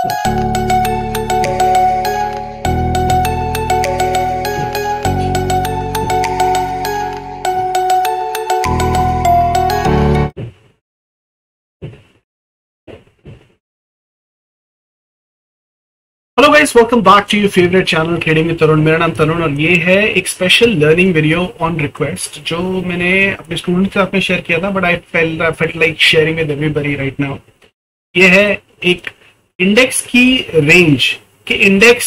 Hello guys, welcome back to your favourite channel trading with Tarun. मेरा नाम तरुण और ये है एक special learning video on request जो मैंने अपने स्टूडेंट के साथ में शेयर किया था, but I felt like sharing with everybody right now. ये है एक इंडेक्स की रेंज कि इंडेक्स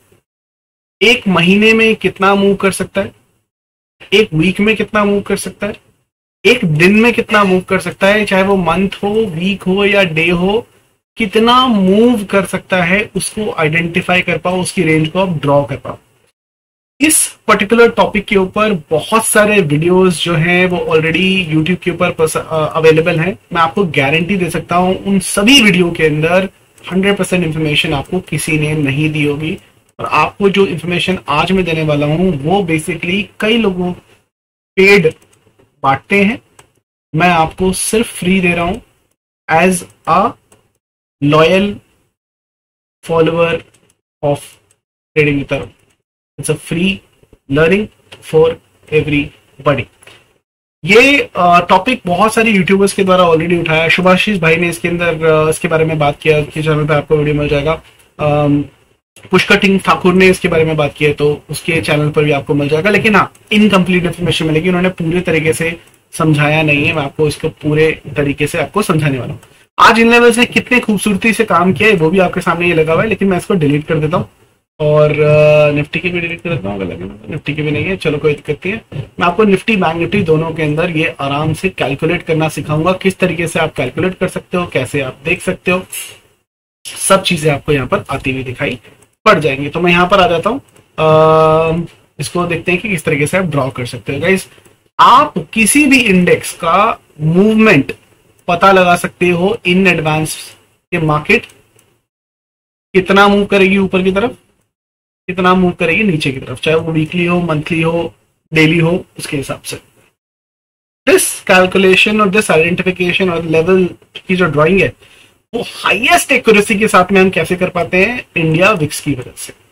एक महीने में कितना मूव कर सकता है, एक वीक में कितना मूव कर सकता है, एक दिन में कितना मूव कर सकता है, चाहे वो मंथ हो, वीक हो या डे हो, कितना मूव कर सकता है उसको आइडेंटिफाई कर पाओ, उसकी रेंज को आप ड्रॉ कर पाओ। इस पर्टिकुलर टॉपिक के ऊपर बहुत सारे वीडियोस जो हैं वो ऑलरेडी यूट्यूब के ऊपर अवेलेबल हैं। मैं आपको गारंटी दे सकता हूं उन सभी वीडियो के अंदर 100% इंफॉर्मेशन आपको किसी ने नहीं दी होगी, और आपको जो इंफॉर्मेशन आज मैं देने वाला हूं वो बेसिकली कई लोगों पेड बांटते हैं। मैं आपको सिर्फ फ्री दे रहा हूं as a loyal follower of trading with Tarun. It's a free learning for everybody. ये टॉपिक बहुत सारे यूट्यूबर्स के द्वारा ऑलरेडी उठाया। शुभाशीष भाई ने इसके अंदर इसके बारे में बात किया, उसके चैनल पे आपको वीडियो मिल जाएगा। पुष्कर सिंह ठाकुर ने इसके बारे में बात की है तो उसके चैनल पर भी आपको मिल जाएगा, लेकिन हाँ इनकम्प्लीट इंफॉर्मेशन मिलेगी, उन्होंने पूरे तरीके से समझाया नहीं है। मैं आपको इसको पूरे तरीके से आपको समझाने वाला हूँ। आज इन लेवल्स ने कितने खूबसूरती से काम किया है वो भी आपके सामने ये लगा हुआ है, लेकिन मैं इसको डिलीट कर देता हूँ और निफ्टी की भी डिलीट कर देता हूँ। निफ्टी की भी नहीं है, चलो कोई दिक्कत नहीं है। मैं आपको निफ्टी बैंक निफ्टी दोनों के अंदर ये आराम से कैलकुलेट करना सिखाऊंगा, किस तरीके से आप कैलकुलेट कर सकते हो, कैसे आप देख सकते हो, सब चीजें आपको यहाँ पर आती हुई दिखाई पड़ जाएंगी। तो मैं यहाँ पर आ जाता हूँ, इसको देखते हैं कि किस तरीके से आप ड्रॉ कर सकते हो। गाइस, आप किसी भी इंडेक्स का मूवमेंट पता लगा सकते हो इन एडवांस के मार्केट कितना मूव करेगी ऊपर की तरफ, कितना मूव करेगी नीचे की तरफ, चाहे वो वीकली हो, मंथली हो, डेली हो, उसके हिसाब से दिस कैलकुलेशन और दिस आइडेंटिफिकेशन और लेवल की जो ड्राइंग है वो हाईएस्ट एक्यूरेसी के साथ में हम कैसे कर पाते हैं? इंडिया विक्स की वजह से।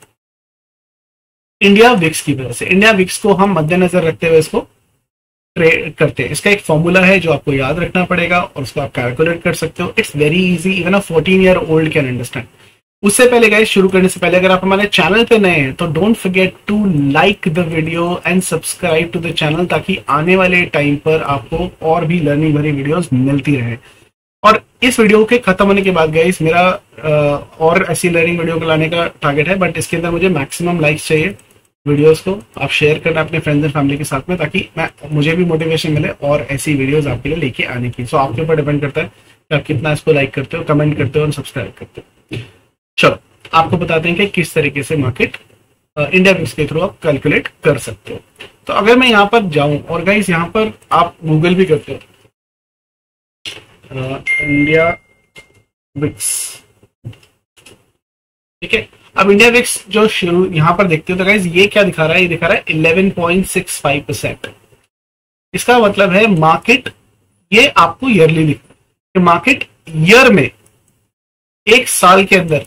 इंडिया विक्स की वजह से, इंडिया विक्स को हम मद्देनजर रखते हुए इसको ट्रेड करते हैं। इसका एक फॉर्मूला है जो आपको याद रखना पड़ेगा और उसको आप कैलकुलेट कर सकते हो। It's very easy, even a 14 year old can understand. उससे पहले गाइस, शुरू करने से पहले अगर आप हमारे चैनल पे नए हैं तो don't forget to like the video and subscribe to the channel, ताकि आने वाले टाइम पर आपको और भी लर्निंग भरी वीडियोस मिलती रहे। और इस वीडियो के खत्म होने के बाद गाइस मेरा और ऐसी लर्निंग वीडियो को लाने का टारगेट है, बट इसके अंदर मुझे मैक्सिमम लाइक्स चाहिए। वीडियोस को आप शेयर करना अपने फ्रेंड्स एंड फैमिली के साथ में, ताकि मुझे भी मोटिवेशन मिले और ऐसी वीडियोस आपके लिए लेके आने की। सो आपके ऊपर डिपेंड करता है कि आप कितना इसको लाइक करते हो, कमेंट करते हो और सब्सक्राइब करते हो। चलो आपको बताते हैं कि किस तरीके से मार्केट इंडिया विक्स के थ्रू आप कैलकुलेट कर सकते हो। तो अगर मैं यहाँ पर जाऊं और गाइस यहाँ पर आप गूगल भी करते हो इंडिया विक्स, ठीक है। अब इंडिया विक्स जो शुरू यहां पर देखते हो तो गाइस ये क्या दिखा रहा है? ये दिखा रहा है 11.65%। इसका मतलब है मार्केट, ये आपको ईयरली दिखता है, मार्केट ईयर में एक साल के अंदर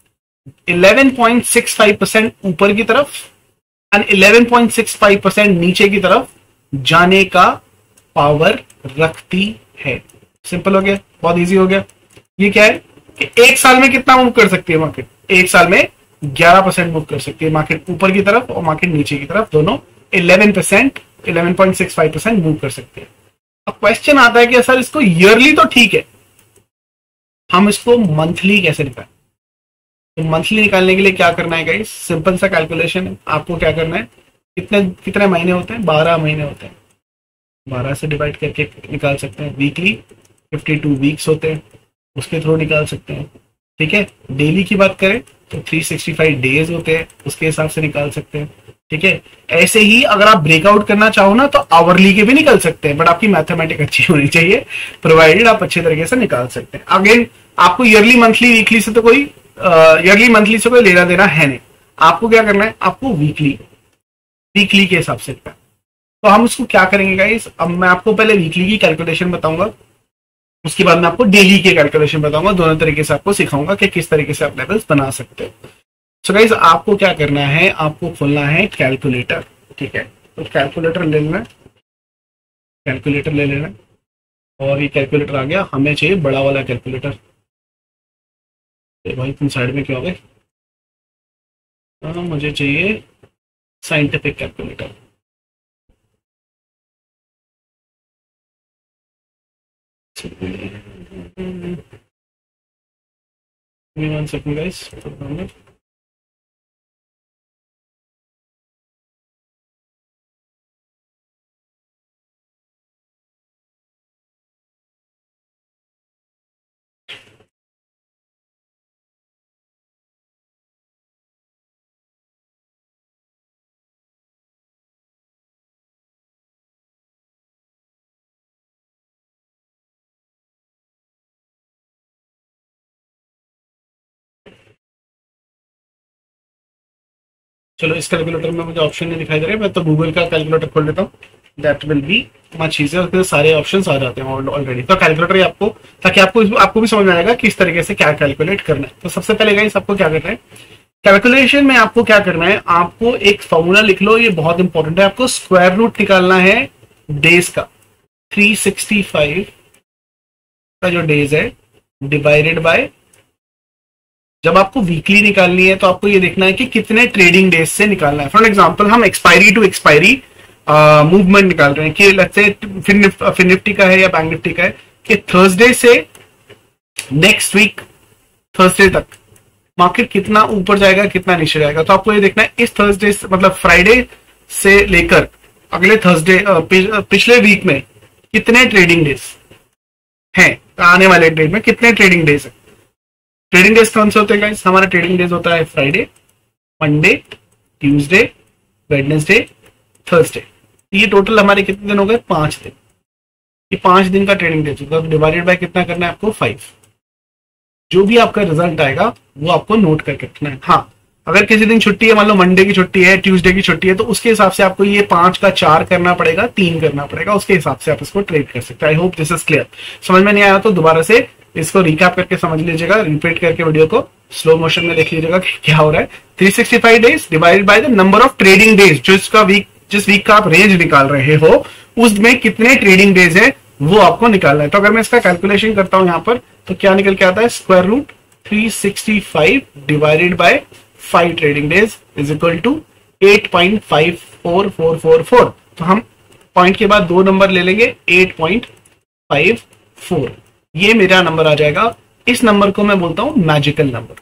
11.65% ऊपर की तरफ एंड 11.65% नीचे की तरफ जाने का पावर रखती है। सिंपल हो गया, बहुत इजी हो गया। ये क्या है कि एक साल में कितना मूव कर सकती है मार्केट? एक साल में 11% मूव कर सकती है मार्केट ऊपर की तरफ और मार्केट नीचे की तरफ, दोनों 11%, 11.65% मूव कर सकते हैं। अब क्वेश्चन आता है कि सर इसको ईयरली तो ठीक है, हम इसको मंथली कैसे निकालें? तो मंथली निकालने के लिए क्या करना है गाइस? सिंपल सा कैलकुलेशन है। आपको क्या करना है, कितने महीने होते हैं? 12 महीने होते हैं। 12 से डिवाइड करके निकाल सकते हैं। वीकली 52 वीक्स होते हैं, उसके थ्रू निकाल सकते हैं, ठीक है। डेली की बात करें तो 365 डेज होते हैं, उसके हिसाब से निकाल सकते हैं, ठीक है। ऐसे ही अगर आप ब्रेकआउट करना चाहो ना तो आवरली के भी निकल सकते हैं, बट आपकी मैथमेटिक अच्छी होनी चाहिए, प्रोवाइडेड आप अच्छे तरीके से निकाल सकते हैं। अगेन आपको ईयरली मंथली वीकली से तो कोई ईयरली मंथली से कोई लेना देना है नहीं। आपको क्या करना है, आपको वीकली के हिसाब से। तो हम उसको क्या करेंगे गाइस, अब मैं आपको पहले वीकली की कैलकुलेशन बताऊंगा उसके बाद मैं आपको डेली के कैलकुलेशन बताऊंगा, दोनों तरीके से आपको सिखाऊंगा कि किस तरीके से आप लेवल्स बना सकते हो। सो गाइस, आपको क्या करना है, आपको खोलना है कैलकुलेटर। ठीक है, तो कैलकुलेटर ले लेना, कैलकुलेटर ले लेना। और ये कैलकुलेटर आ गया, हमें चाहिए बड़ा वाला कैलकुलेटर। भाई तुम साइड में क्यों आ गए? मुझे चाहिए scientific calculator. One second guys. चलो, इस कैलकुलेटर में मुझे ऑप्शन नहीं दिखाई दे रहे, मैं तो गूगल का कैलकुलेटर खोल लेता हूँ। That will be much easier, उसके सारे ऑप्शंस आ जाते हैं ऑलरेडी। तो कैलकुलेटर ही आपको, ताकि आपको भी समझ में आएगा किस तरीके से क्या कैलकुलेट करना है। तो सबसे पहले गाइस आपको क्या करना है, कैलकुलेशन में आपको क्या करना है, आपको एक फॉर्मूला लिख लो, ये बहुत इंपॉर्टेंट है। आपको स्क्वायर रूट निकालना है डेज का। 365 का जो डेज है डिवाइडेड बाय, जब आपको वीकली निकालनी है तो आपको ये देखना है कि कितने ट्रेडिंग डेज से निकालना है। फॉर एग्जांपल, हम एक्सपायरी टू एक्सपायरी मूवमेंट निकाल रहे हैं कि लेट्स से फिर निफ्टी का है या बैंक निफ्टी का है, कि थर्सडे से नेक्स्ट वीक थर्सडे तक मार्केट कितना ऊपर जाएगा कितना नीचे जाएगा। तो आपको ये देखना है इस थर्सडे मतलब फ्राइडे से लेकर अगले थर्सडे पिछले वीक में कितने ट्रेडिंग डेज हैं, आने वाले डेट में कितने ट्रेडिंग डेज है। ट्रेडिंग डेज कौन से होते हैं गाइस? हमारा ट्रेडिंग डेज होता है Friday, Monday, Tuesday, Wednesday, Thursday. ये टोटल हमारे कितने दिन हो गए? 5 दिन। ये 5 दिन का ट्रेडिंग डेज होगा। डिवाइडेड बाय कितना करना है आपको? 5। जो भी आपका रिजल्ट आएगा वो आपको नोट करके रखना है। हाँ, अगर किसी दिन छुट्टी है, मान लो मंडे की छुट्टी है, ट्यूसडे की छुट्टी है, तो उसके हिसाब से आपको ये 5 का 4 करना पड़ेगा, 3 करना पड़ेगा, उसके हिसाब से आप इसको ट्रेड कर सकते हैं। I hope this is clear. समझ में नहीं आया तो दोबारा से इसको रिकैप करके समझ लीजिएगा, रिपीट करके वीडियो को स्लो मोशन में देख लीजिएगा कि क्या हो रहा है। 365 days divided by the number of trading days, जिस वीक का आप रेंज निकाल रहे हो उसमें कितने ट्रेडिंग डेज है वो आपको निकालना है। तो अगर मैं इसका कैलकुलेशन करता हूं यहां पर, तो क्या निकल के आता है? Square root 365 divided by 5 trading days is equal to 8.54444। तो हम पॉइंट के बाद 2 नंबर ले लेंगे, 8.54। ये मेरा नंबर आ जाएगा। इस नंबर को मैं बोलता हूं मैजिकल नंबर।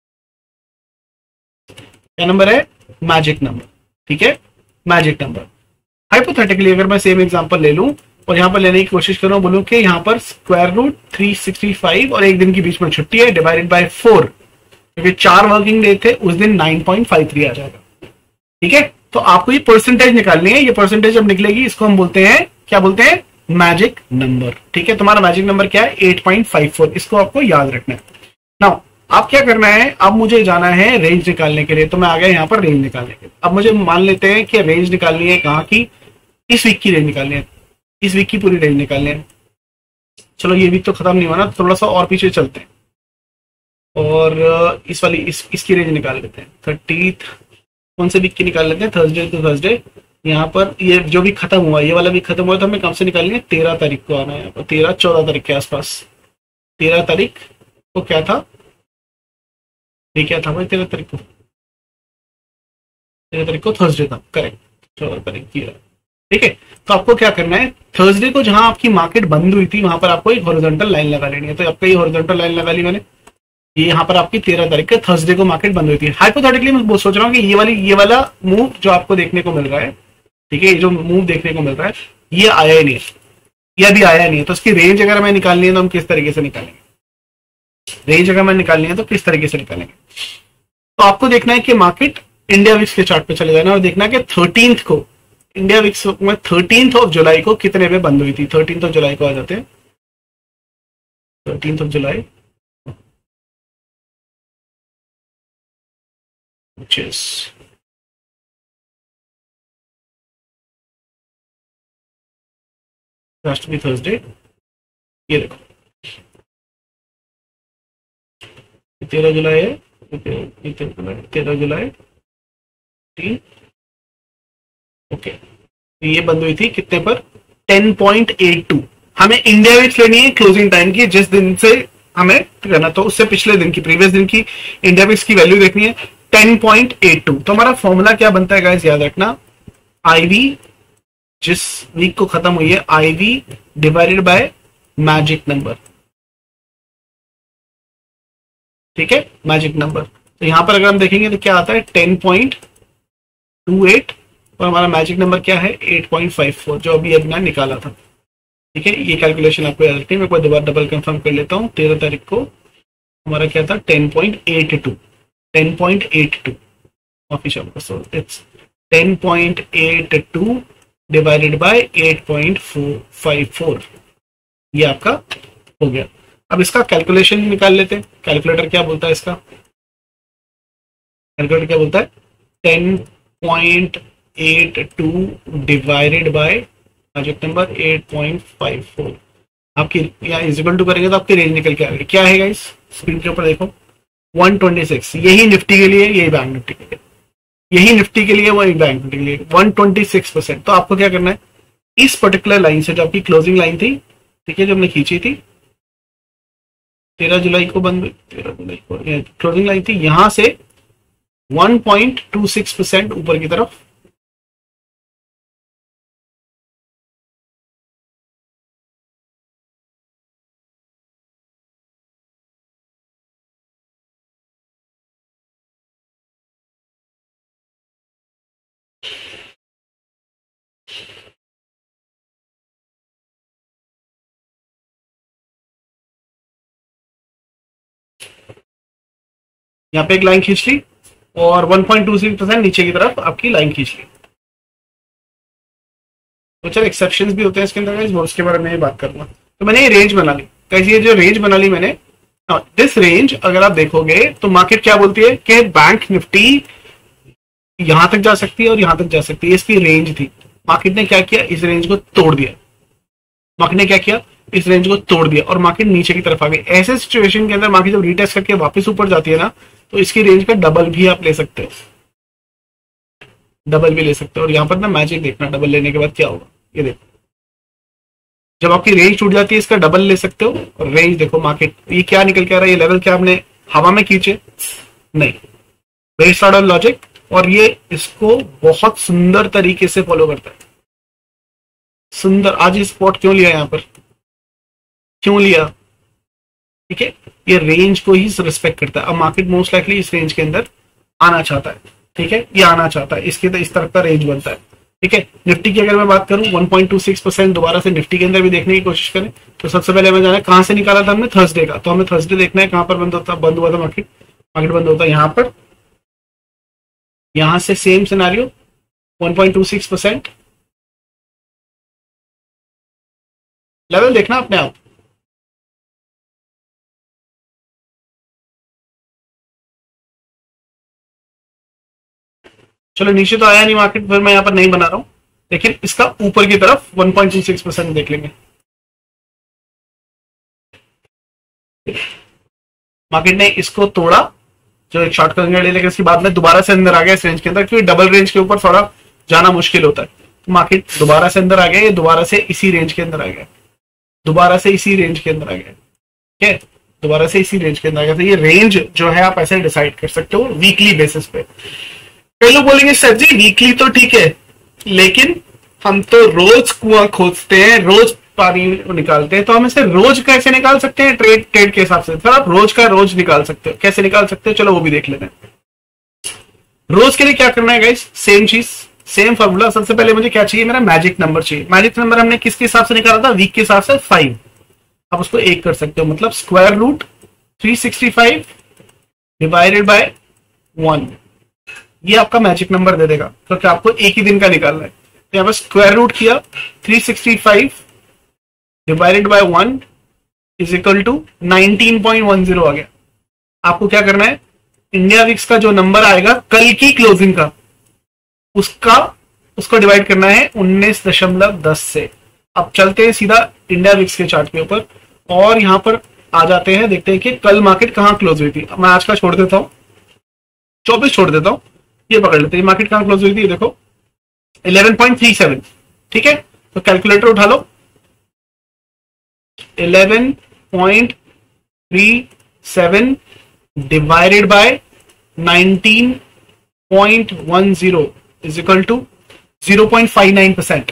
क्या नंबर है? Magic number. ठीक है, मैजिक नंबर। हाइपोथेटिकली अगर मैं सेम एग्जांपल ले लूं और यहां पर लेने की कोशिश करूं, बोलूं कि यहां पर स्क्वायर रूट 365 और एक दिन के बीच में छुट्टी है, डिवाइडेड बाय 4, क्योंकि 4 वर्किंग डे थे, उस दिन 9.53 आ जाएगा। ठीक है, तो आपको ये परसेंटेज निकालनी है। ये परसेंटेज जब निकलेगी इसको हम बोलते हैं, क्या बोलते हैं? Magic number. ठीक है, तुम्हारा मैजिक नंबर क्या है? 8.54। इसको आपको याद रखना है। नाउ अब क्या करना है, अब मुझे जाना है रेंज निकालने के लिए। तो मैं आ गया यहाँ पर रेंज निकालने के लिए। अब मुझे मान लेते हैं कि रेंज निकालनी है कहाँ की? इस वीक की रेंज निकालनी है, इस वीक की पूरी रेंज निकालनी है। चलो, ये वीक तो खत्म नहीं हुआ ना, थोड़ा सा और पीछे चलते हैं और इस वाली इसकी रेंज निकाल लेते हैं। 30 कौन से वीक की निकाल लेते हैं? Thursday to Thursday. यहाँ पर ये जो भी खत्म हुआ, ये वाला भी खत्म हुआ, तो हमें कब से निकालनी है? 13 तारीख को आना है यहाँ पर, 13-14 तारीख के आसपास। 13 तारीख को क्या था? ये क्या था भाई? 13 तारीख को, 13 तारीख को थर्सडे था, करेक्ट। 14 तारीख की। ठीक है, तो आपको क्या करना है, थर्सडे को जहां आपकी मार्केट बंद हुई थी वहां पर आपको एक हॉरिजॉन्टल लाइन लगा लेनी है। तो आपको ये हॉरिजॉन्टल लाइन लगा ली मैंने। ये यहाँ पर आपकी 13 तारीख के थर्सडे को मार्केट बंद हुई थी। हाइपोथेटिकली मैं सोच रहा हूँ कि ये वाला मूव जो आपको देखने को मिल रहा है, ठीक है, ये जो मूव देखने को मिल रहा है, ये आया ही नहीं है, ये अभी आया नहीं है। तो इसकी रेंज अगर हमें निकालनी है तो हम किस तरीके से निकालेंगे? रेंज अगर हमें निकालनी है तो किस तरीके से निकालेंगे? तो आपको देखना है कि मार्केट इंडिया विक्स के चार्ट पे चले जाना और देखना है कि 13th को इंडिया विक्स में 13th ऑफ जुलाई को कितने में बंद हुई थी। 13th ऑफ जुलाई को आ जाते हैं। 13th of July, which is has to be Thursday। ये देखो 13 जुलाई है, 13 जुलाई 3, ओके। तो ये बंद हुई थी कितने पर? 10.82। हमें इंडिया विक्स लेनी है क्लोजिंग टाइम की, जिस दिन से हमें करना, तो उससे पिछले दिन की, प्रीवियस दिन की इंडिया विक्स की वैल्यू देखनी है 10.82। तो हमारा फॉर्मूला क्या बनता है गाइस, याद रखना, आईवी जिस वीक को खत्म हुई है, IV divided by magic number, ठीक है, मैजिक नंबर। तो यहां पर अगर हम देखेंगे तो क्या आता है 10.28 और हमारा मैजिक नंबर क्या है 8.54, जो अभी हमने निकाला था, ठीक है। ये कैलकुलेशन आपको याद रखनी है, मैं एक बार दोबारा डबल कंफर्म कर लेता हूँ। 13 तारीख को हमारा क्या था 10.82 माफी चाहूंगा, सो इट्स 10.82 डिवाइडेड बाय 8.454, ये आपका हो गया। अब इसका कैलकुलेशन निकाल लेते हैं। कैलकुलेटर क्या बोलता है इसका, कैलकुलेटर क्या बोलता है 10.82 डिवाइडेड बाय मैजिक नंबर 8.54। आपकी यहाँ इजिकल टू करेंगे तो आपकी रेंज निकल के आएगी। क्या है गाइस, स्क्रीन के ऊपर देखो 126। यही निफ्टी के लिए, यही बैंक निफ्टी के लिए, यही निफ्टी के लिए, वही बैंक निफ्टी के लिए 126%। तो आपको क्या करना है, इस पर्टिकुलर लाइन से जो आपकी क्लोजिंग लाइन थी, ठीक है, जो हमने खींची थी 13 जुलाई को बंद, 13 जुलाई को क्लोजिंग लाइन थी, यहां से 1.26% ऊपर की तरफ यहाँ पे एक लाइन खींच ली और 1.26% नीचे की तरफ आपकी लाइन खींच ली। तो चल एक्सेप्शंस भी होते हैं इसके अंदर, उसके बारे में बात करूंगा। तो मैंने ये रेंज बना ली, कैसी ये जो रेंज बना ली मैंने, दिस रेंज अगर आप देखोगे तो मार्केट क्या बोलती है कि बैंक निफ्टी यहां तक जा सकती है और यहां तक जा सकती है, इसकी रेंज थी। मार्केट ने क्या किया, इस रेंज को तोड़ दिया। मार्केट ने क्या किया, इस रेंज को तोड़ दिया और मार्केट नीचे की तरफ आ गई। ऐसे सिचुएशन के अंदर मार्केट जब रीटेस्ट करके वापस ऊपर जाती है ना, तो इसकी रेंज का डबल भी आप ले सकते हो, डबल भी ले सकते हो। और यहाँ पर ना मैजिक देखना, डबल लेने के बाद क्या होगा, ये देखो, जब आपकी रेंज टूट जाती है इसका डबल ले सकते हो। और रेंज देखो मार्केट, ये क्या निकल के आ रहा है, ये लेवल क्या आपने हवा में खींचे नहीं, वेरी सॉर्ट लॉजिक। और ये इसको बहुत सुंदर तरीके से फॉलो करता है, सुंदर। आज ये स्पॉट क्यों लिया यहाँ पर, क्यों लिया, ठीक है, ये रेंज को ही रिस्पेक्ट करता है। अब मार्केट मोस्ट लाइकली इस रेंज के अंदर आना चाहता है, ठीक है, ये आना चाहता है, इसके तो इस तरफ का रेंज बनता है, ठीक है। निफ्टी की अगर मैं बात करूं 1.26% दोबारा से निफ्टी के अंदर भी देखने की कोशिश करें, तो सबसे पहले हमें जाना है कहां से निकाला था हमने, थर्सडे का। तो हमें थर्सडे देखना है कहां पर बंद हुआ था मार्केट, मार्केट बंद होता है यहां पर, यहां से सेम सिनेरियो 1.26% लेवल देखना अपने आप। चलो नीचे तो आया नहीं मार्केट, फिर मैं यहां पर नहीं बना रहा हूं, लेकिन इसका ऊपर की तरफ 1.26% देख लेंगे। मार्केट ने इसको तोड़ा, जो एक शॉर्ट करेंगे, लेकिन इसके बाद में दोबारा से अंदर आ गया इस रेंज के अंदर, क्योंकि डबल रेंज के ऊपर थोड़ा जाना मुश्किल होता है। तो मार्केट दोबारा से अंदर आ गया, ये दोबारा से इसी रेंज के अंदर आ गया, दोबारा से इसी रेंज के अंदर आ गया, ठीक है, दोबारा से इसी रेंज के अंदर आ गया। तो ये रेंज जो है आप ऐसे डिसाइड कर सकते हो वीकली बेसिस पे। कई लोग बोलेंगे सर जी वीकली तो ठीक है, लेकिन हम तो रोज कुआं खोदते हैं, रोज पानी निकालते हैं, तो हम इसे रोज कैसे निकाल सकते हैं ट्रेड के हिसाब से। सर आप रोज का रोज निकाल सकते हो, कैसे निकाल सकते हो, चलो वो भी देख लेते हैं। रोज के लिए क्या करना है गाइस, सेम चीज, सेम फॉर्मूला। सबसे पहले मुझे क्या चाहिए, मेरा मैजिक नंबर चाहिए। मैजिक नंबर हमने किसके हिसाब से निकाला था, वीक के हिसाब से 5। आप उसको 1 कर सकते हो, मतलब स्क्वायर रूट 365 डिवाइडेड बाय 1, ये आपका मैजिक नंबर दे देगा, क्योंकि आपको एक ही दिन का निकालना है। तो यहां पर स्क्वायर रूट किया 365 divided by 1 is equal to 19.10 आ गया। आपको क्या करना है, इंडिया विक्स का जो नंबर आएगा कल की क्लोजिंग का, उसको डिवाइड करना है 19.10 से। अब चलते हैं सीधा इंडिया विक्स के चार्ट के ऊपर, और यहां पर आ जाते हैं, देखते हैं कि कल मार्केट कहां क्लोज हुई थी। मैं आज का छोड़ देता हूं, 24 छोड़ देता हूं, ये पकड़ लेते हैं मार्केट कहां क्लोज हुई थी। देखो 11.37, ठीक है। तो कैलकुलेटर उठा लो, 11.37 divided by 19.10 is equal to 0.59%।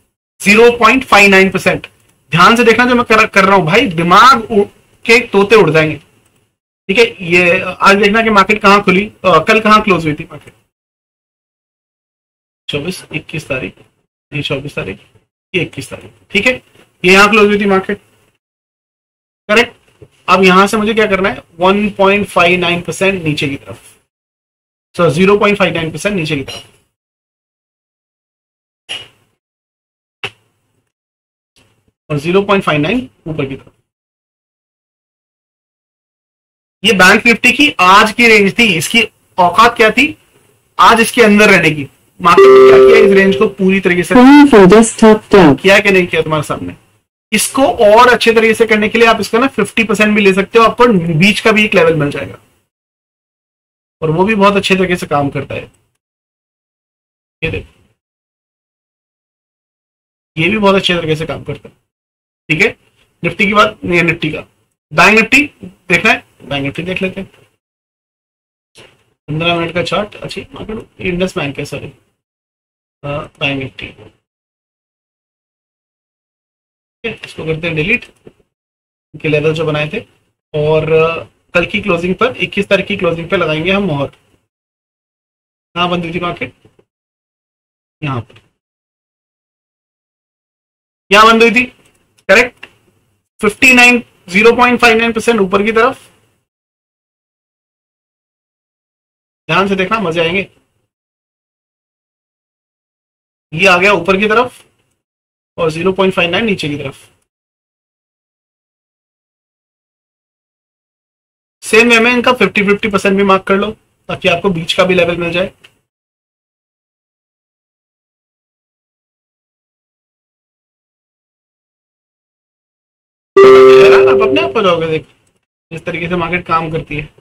0.59%। ध्यान से देखना जो मैं कर रहा हूं भाई, दिमाग के तोते उड़ जाएंगे, ठीक है। ये आज देखना कि मार्केट कहां खुली, कल कहां क्लोज हुई थी मार्केट। 21 तारीख, ये 24 तारीख, ये 21 तारीख, ठीक है। ये यहां क्लोज हुई थी मार्केट, करेक्ट। अब यहां से मुझे क्या करना है, 1.59% नीचे की तरफ, 0.59% नीचे की तरफ, और 0.59 ऊपर की तरफ। ये बैंक निफ्टी की आज की रेंज थी, इसकी औकात क्या थी, आज इसके अंदर रहने की। मार्केट ने क्या किया, इस रेंज को पूरी तरीके से किया कि नहीं किया तुम्हारे सामने। इसको और अच्छे तरीके से करने के लिए आप इसका ना 50% भी ले सकते हो, आपको बीच का भी एक लेवल मिल जाएगा, और वो भी बहुत अच्छे तरीके से काम करता है। ये देखो, ये भी बहुत अच्छे तरीके से काम करता है, ठीक है। निफ्टी की बात नहीं है, निफ्टी का, बैंक निफ्टी देखना है, बैंक निफ्टी देख लेते हैं। 15 मिनट का चार्ट, अच्छी मार्केट, इंडस बैंक है, सॉरी, बैंक निफ्टी, इसको करते हैं डिलीट, के लेवल जो बनाए थे, और कल की क्लोजिंग पर 21 तारीख की क्लोजिंग पर लगाएंगे हम मोहर। कहां बंद हुई थी मार्केट, यहां पर, यहां बंद हुई थी, करेक्ट। 0.59% ऊपर की तरफ, ध्यान से देखना, मजे आएंगे। ये आ गया ऊपर की तरफ, और 0.59 नीचे की तरफ। सेम वे में इनका 50-50% भी मार्क कर लो, ताकि आपको बीच का भी लेवल मिल जाए। आप अपने आप हो जाओगे, देख जिस तरीके से मार्केट काम करती है।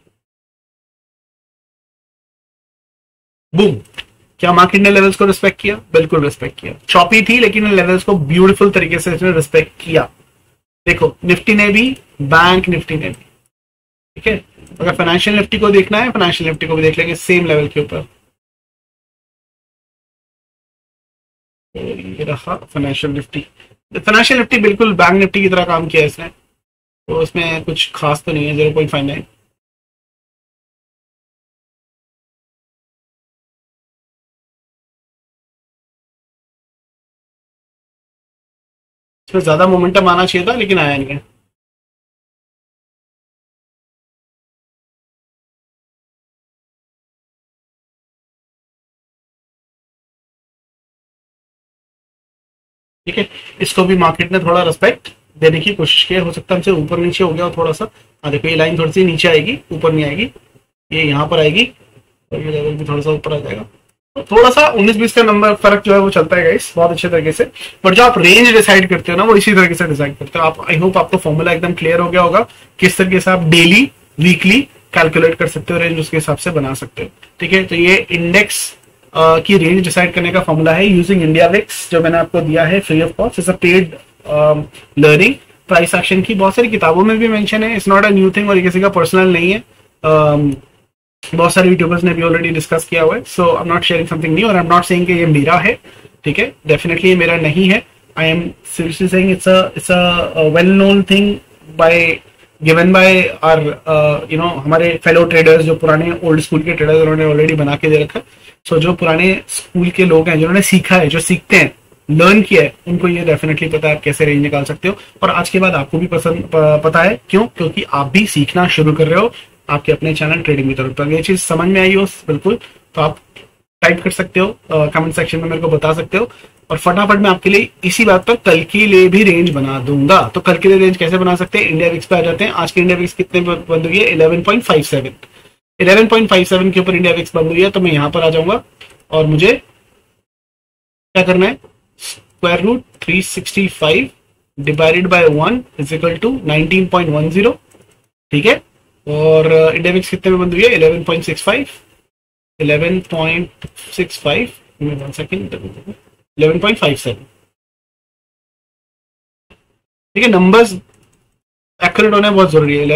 बूम, क्या मार्केट ने लेवल्स को रिस्पेक्ट किया, बिल्कुल रिस्पेक्ट किया। चॉपी थी लेकिन लेवल्स को ब्यूटीफुल तरीके से इसने रिस्पेक्ट किया। देखो निफ्टी ने भी, बैंक निफ्टी ने भी, ठीक है। अगर फाइनेंशियल निफ्टी को देखना है, फाइनेंशियल निफ्टी को भी देख लेंगे सेम लेवल के ऊपर। ये रहा फाइनेंशियल निफ्टी। फाइनेंशियल निफ्टी बिल्कुल बैंक निफ्टी की तरह काम किया इसने, तो इसमें कुछ खास तो नहीं है। 0.59, इसमें ज्यादा मोमेंटम आना चाहिए था लेकिन आया नहीं है। ठीक है, इसको भी मार्केट ने थोड़ा रिस्पेक्ट देने की कोशिश की, हो सकता है हमसे ऊपर नीचे हो गया हो थोड़ा सा। देखो ये लाइन थोड़ी सी नीचे आएगी, ऊपर नहीं आएगी, ये यहाँ पर आएगी, और ये लेवल भी थोड़ा सा ऊपर आ जाएगा। तो थोड़ा सा 19-20 का नंबर फर्क जो है वो चलता है गाइस, बहुत अच्छे तरीके से। बट जो आप रेंज डिसाइड करते हो ना, वो इसी तरीके से डिसाइड करते हो आप। आई होप आपको फॉर्मूला एकदम क्लियर हो गया होगा, किस तरीके से आप डेली वीकली कैलकुलेट कर सकते हो रेंज, उसके हिसाब से बना सकते हो। ठीक है, तो ये इंडेक्स की रेंज डिसाइड करने का फॉर्मूला है यूजिंग इंडिया विक्स, जो मैंने आपको दिया है free of cost. It's a paid learning. Price action की बहुत सारी किताबों में भी मेंशन है, it's not a new thing, और ये किसी का पर्सनल नहीं है। बहुत सारे यूट्यूबर्स ने भी ऑलरेडी डिस्कस किया हुआ है, so I am not sharing something new, और आई एम नॉट सेइंग कि ये मेरा है। ठीक है, डेफिनेटली ये मेरा नहीं है। I am seriously saying it's a well known thing by given by our you know हमारे फेलो ट्रेडर्स, जो पुराने ओल्ड स्कूल के ट्रेडर्स, उन्होंने ऑलरेडी बना के दे रखा है। सो जो पुराने स्कूल के लोग हैं, जिन्होंने सीखा है, जो सीखते हैं, लर्न किया है, उनको ये डेफिनेटली पता है आप कैसे रेंज निकाल सकते हो। और आज के बाद आपको भी पता है, क्यों? क्योंकि आप भी सीखना शुरू कर रहे हो आपके अपने चैनल ट्रेडिंग की तरफ। तो अगर ये चीज समझ में आई हो बिल्कुल, तो आप टाइप कर सकते हो, कमेंट सेक्शन में मेरे को बता सकते हो, और फटाफट मैं आपके लिए इसी बात पर कल के लिए भी रेंज बना दूंगा। तो कल के लिए रेंज कैसे बना सकते हैं, इंडिया विक्स पे आ जाते हैं। आज की इंडिया विक्स कितने बंद हुई है? 11.57। 11.57 के ऊपर इंडिया विक्स बंद हुई है, तो मैं यहां पर आ जाऊंगा, और मुझे क्या करना है, √365 divided by 1 is equal to 19.10, ठीक है। और इंडिया विक्स कितने में बंद हुई है? 11.65, 11.65, 1 सेकेंड, 11.57। ठीक है, नंबर्स एक्यूरेट होना बहुत जरूरी है।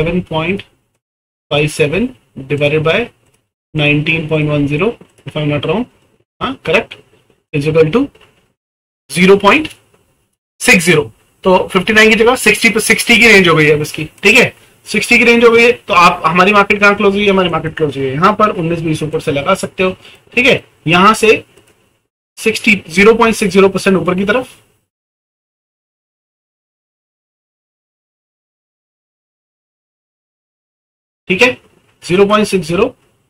11.57 divided by 19.10, if I am not wrong, हाँ करेक्ट, इज इक्वल टू 0.60। तो 59 की जगह 60 की रेंज हो गई है अब इसकी। ठीक है, 60 की रेंज हो गई है। तो आप, हमारी मार्केट कहाँ क्लोज हुई है? हमारी मार्केट क्लोज हुई है यहाँ पर 19-20 ऊपर से लगा सकते हो। ठीक है, यहां से 0.60% ऊपर की तरफ, ठीक है, 0.60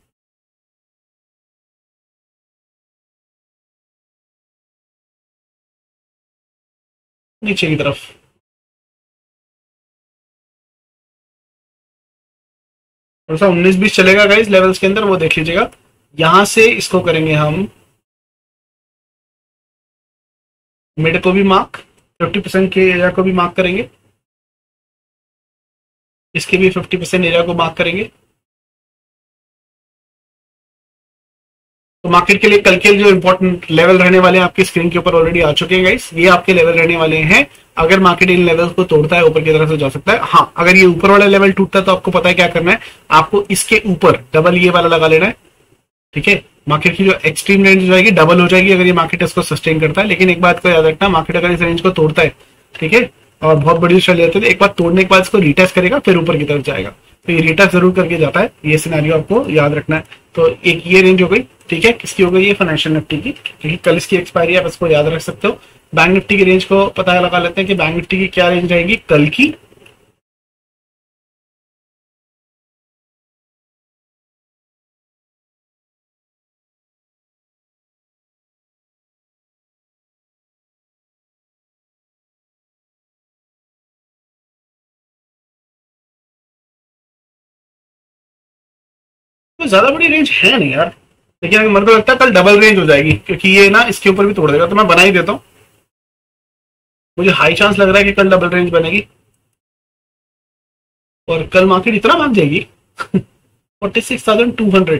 नीचे की तरफ। थोड़ा सा 19-20 चलेगा गाइस लेवल्स के अंदर, वो देख लीजिएगा। यहां से इसको करेंगे हम मिड को भी मार्क, 50% के एरिया को भी मार्क करेंगे, इसके भी 50% एरिया को मार्क करेंगे। तो मार्केट के लिए कल के जो इंपॉर्टेंट लेवल रहने वाले हैं आपकी स्क्रीन के ऊपर ऑलरेडी आ चुके हैं गाइस। ये आपके लेवल रहने वाले हैं। अगर मार्केट इन लेवल्स को तोड़ता है ऊपर की तरफ से जा सकता है। हाँ, अगर ये ऊपर वाला लेवल टूटता है तो आपको पता है क्या करना है, आपको इसके ऊपर डबल ये वाला लगा लेना है। ठीक है, मार्केट की जो एक्सट्रीम रेंज हो जाएगी डबल हो जाएगी अगर ये मार्केट इसको सस्टेन करता है। लेकिन एक बात को याद रखना, मार्केट अगर इस रेंज को तोड़ता है, ठीक है, और बहुत बड़ी चल जाती है, एक बार तोड़ने के बाद इसको रिटेस्ट करेगा, फिर ऊपर की तरफ जाएगा। तो ये रिटेस्ट जरूर करके जाता है, ये सिनेरियो आपको याद रखना है। तो एक ये रेंज हो गई, ठीक है, किसकी हो गई? ये फाइनेंशियल निफ्टी की, क्योंकि कल इसकी एक्सपायरी, आप इसको याद रख सकते हो। बैंक निफ्टी की रेंज को पता लगा लेते हैं कि बैंक निफ्टी की क्या रेंज रहेगी कल की। तो ज्यादा बड़ी रेंज है नहीं यार, लेकिन मेरे को लगता है कल डबल रेंज हो जाएगी, क्योंकि ये ना इसके ऊपर भी तोड़ देगा। तो मैं बना ही देता हूँ, मुझे हाई चांस लग रहा है कि कल डबल रेंज बनेगी और कल मार्केट इतना भाग जाएगी 46,200।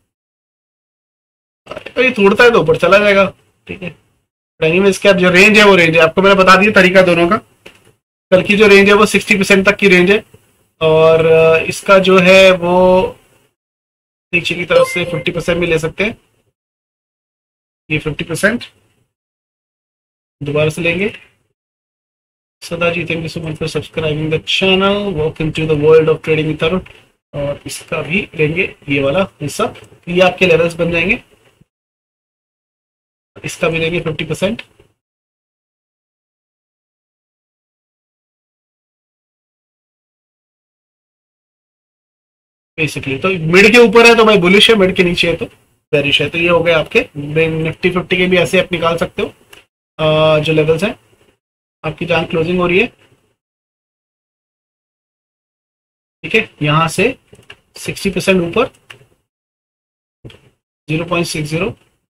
ये तोड़ता है तो ऊपर चला जाएगा। ठीक है, इसका जो रेंज है वो रेंज है, आपको मैंने बता दिया तरीका दोनों का। कल की जो रेंज है वो 60% तक की रेंज है, और इसका जो है वो नीचे की तरफ से 50% भी ले सकते हैं। ये 50% दोबारा से लेंगे। Sada ji, thank you so much for subscribing the channel, welcome to the world of trading with Tarun. और इसका भी लेंगे ये वाला हिस्सा, ये आपके लेवल्स बन जाएंगे। इसका भी लेंगे 50%। बेसिकली तो मिड के ऊपर है तो भाई बुलिश है, मिड के नीचे है तो बेरिश है। तो ये हो गए आपके निफ्टी 50 के भी ऐसे आप निकाल सकते हो जो लेवल्स हैं। आपकी जहां क्लोजिंग हो रही है, ठीक है, यहां से 60% ऊपर 0.60,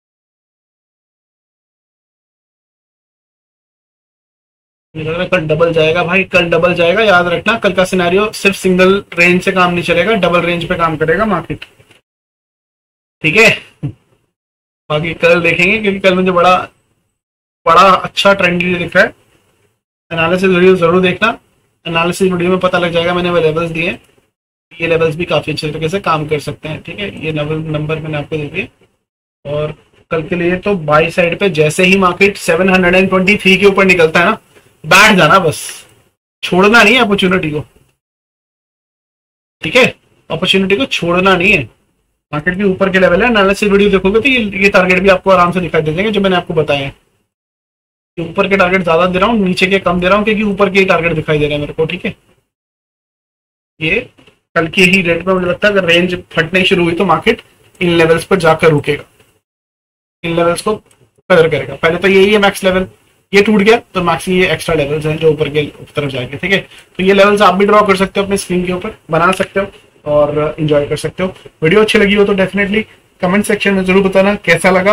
मुझे लग रहा है कल डबल जाएगा भाई, कल डबल जाएगा। याद रखना, कल का सिनेरियो सिर्फ सिंगल रेंज से काम नहीं चलेगा, डबल रेंज पे काम करेगा मार्केट। ठीक है, बाकी कल देखेंगे, क्योंकि कल मुझे बड़ा बड़ा अच्छा ट्रेंड दिख रहा है। एनालिसिस वीडियो जरूर देखना, एनालिसिस वीडियो में पता लग जाएगा मैंने वो लेवल्स दिए, ये लेवल्स भी काफी अच्छे तरीके से काम कर सकते हैं। ठीक है, ये नंबर मैंने आपको दे दिए। और कल के लिए तो बाई साइड पे जैसे ही मार्केट 723 के ऊपर निकलता है ना, बैठ जाना बस, छोड़ना नहीं है अपॉर्चुनिटी को। ठीक है, अपॉर्चुनिटी को छोड़ना नहीं है। मार्केट के ऊपर के लेवल है, एनालिसिस वीडियो देखोगे तो ये टारगेट भी आपको आराम से दिखाई दे देंगे जो मैंने आपको बताया है। ऊपर के टारगेट ज्यादा दे रहा हूँ, नीचे के कम दे रहा हूँ, क्योंकि ऊपर के टारगेट दिखाई दे रहे हैं मेरे को। ठीक है, ये कल की ही रेट में मुझे लगता है अगर रेंज फटने शुरू हुई तो मार्केट इन लेवल्स पर जाकर रुकेगा, इन लेवल्स को कदर करेगा। पहले तो यही है मैक्स लेवल, ये टूट गया तो मैक्स ये एक्स्ट्रा लेवल्स हैं जो ऊपर के तरफ जाएंगे। ठीक है, तो ये लेवल्स आप भी ड्रॉ कर सकते हो अपने स्क्रीन के ऊपर, बना सकते हो और एंजॉय कर सकते हो। वीडियो अच्छी लगी हो तो डेफिनेटली कमेंट सेक्शन में जरूर बताना कैसा लगा।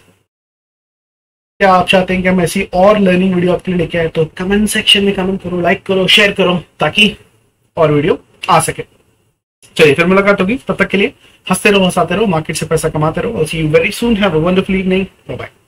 क्या आप चाहते हैं कि हम ऐसी और लर्निंग वीडियो आपके लिए लेके आए, तो कमेंट सेक्शन में कमेंट करो, लाइक करो, शेयर करो, ताकि और वीडियो आ सके। चलिए फिर मुलाकात होगी, तब तक के लिए हंसते रहो, हंसाते रहो, मार्केट से पैसा कमाते रहो। See you very soon, have a wonderful evening, bye bye.